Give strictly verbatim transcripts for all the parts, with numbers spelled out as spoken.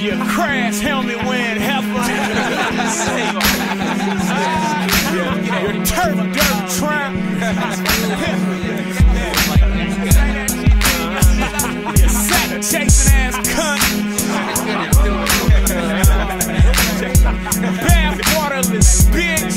Your crash helmet wearing heifer. Your turf dirt tramp. Your sack chasing ass cunt. Bath waterless bitch.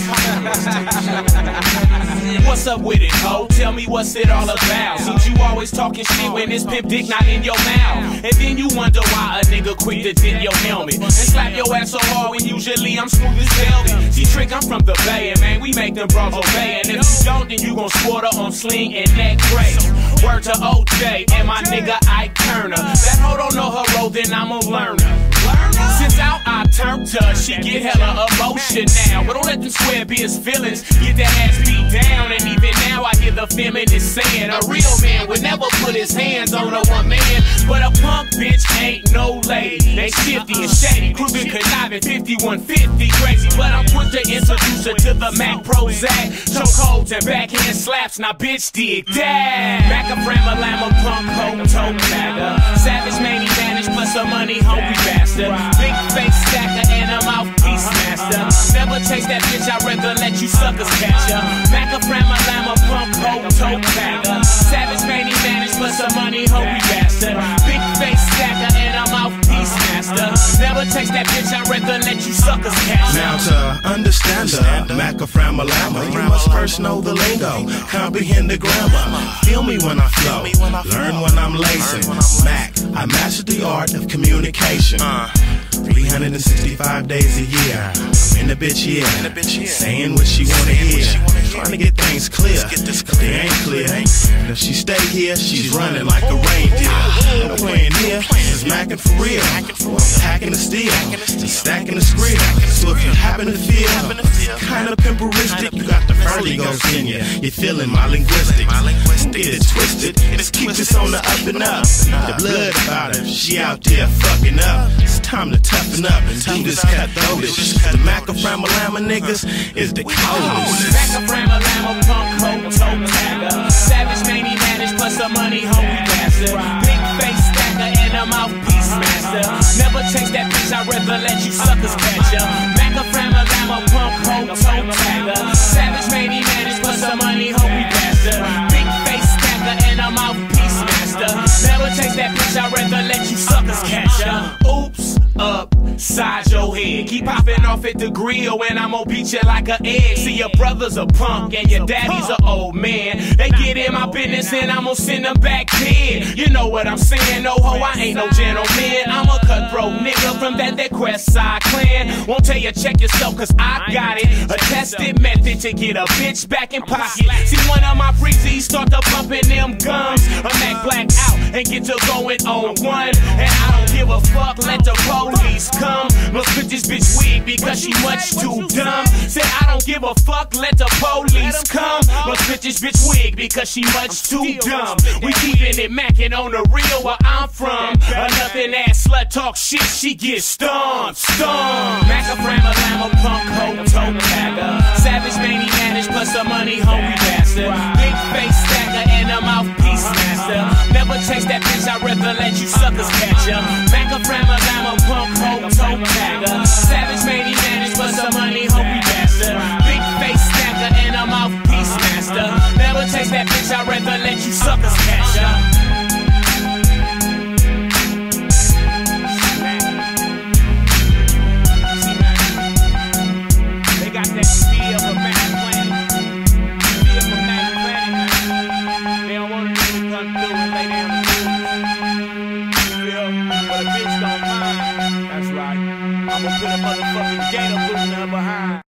What's up with it, ho? Tell me what's it all about. Since you always talking shit when this pimp dick not in your mouth. And then you wonder why a nigga quick to dip your helmet and slap your ass so hard when usually I'm smooth as velvet. See, trick, I'm from the Bay, and man, we make them bros obey. And if you don't, then you gon' sport her on sling and neck break. Word to O J and my nigga Ike Turner. That hoe don't know her role, then I'm a learner. Since out I turned her, she get hella emotion now. But don't let them square be his feelings. Get that ass beat down, and even now I hear the feminist saying a real man would never put his hands on a one man. But a punk bitch ain't no lady. They shifty and shady, cruising conniving, fifty-one fifty crazy. But I'm quick to introduce her to the Mac Prozac. Chokeholds and backhand slaps, now bitch dig that. Mac a frame a llama, punk hoe, toe tagger. Savage mani managed plus a money hungry bastard. Big face stacker and a mouthpiece master. Never chase that bitch, I'd rather let you suckers catch ya. Mac a frame a llama, punk hoe, toe tagger. Savage mani managed plus a money hungry bastard. Big face stacker and a mouthpiece master. Never chase that bitch, I'd rather let you suckers catch ya. Now to understand the Mac a frame a llama, you must first know the lingo, comprehend the grammar. Feel me when I flow, learn when I'm lacing. Mac, I mastered the art of communication. three hundred sixty-five days a year, I'm in the bitch here, saying what she wanna hear, trying to get things clear. If they ain't clear, and if she stay here, she's running like a reindeer. No playing here, it's macking for real. I'm packing the steel, and stacking the script. So if you happen to feel kinda pimperistic, you got the early ghost in you. You're feeling my linguistics. Don't get it twisted. Just keep this on the up and up. The blood about her, she out there fucking up. It's time to toughen up and do this cutthroatish. The Mac a frame a llama niggas is the coldest. Mac a frame a llama, punk hoe, toe tagger. Savage mani managed plus a money hungry bastard. Big face stacker and a mouthpiece master. Never chase that bitch, I'd rather let you suckers catch ya. Mac a frame a llama, punk hoe, toe tagger. Savage mani managed plus a money hungry bastard. Big face stacker and a mouthpiece master. Never chase that bitch, I'd rather let you suckers catch ya. Oops. Upside your head, keep popping off at the grill and I'm gonna beat you like an egg. See, your brother's a punk and your daddy's an old man. They get in my business and I'm gonna send them back dead. You know what I'm saying? No ho, I ain't no gentleman. I'm a cutthroat nigga from that that Quest Side clan. Won't tell you check yourself cause I got it. A tested method to get a bitch back in pocket. See, one of my breezies start to bumping them gums. A Mac black out and get to going on one. And I don't give a fuck, let the police come. Must put this bitch wig because she much too dumb. Say I don't give a fuck, let the police come. Must put this bitch wig because she much too dumb. We keepin' it mackin' on the real where I'm from. A nothing ass slut talk shit, she get stomped, stomped. Mac a frame a llama, punk hoe, toe tagger. Savage mani managed plus a money hungry bastard. Big face stacker and a mouthpiece master. Never chase that bitch, I'd rather let you suckers catch ya. Mac a frame a llama, punk hoe, toe tagger. Savage mani managed plus a money hungry bastard. Big face stacker and a mouthpiece master. Never chase that bitch, I'd rather let you suckers catch ya. I'ma put a motherfucking gator boot in her behind.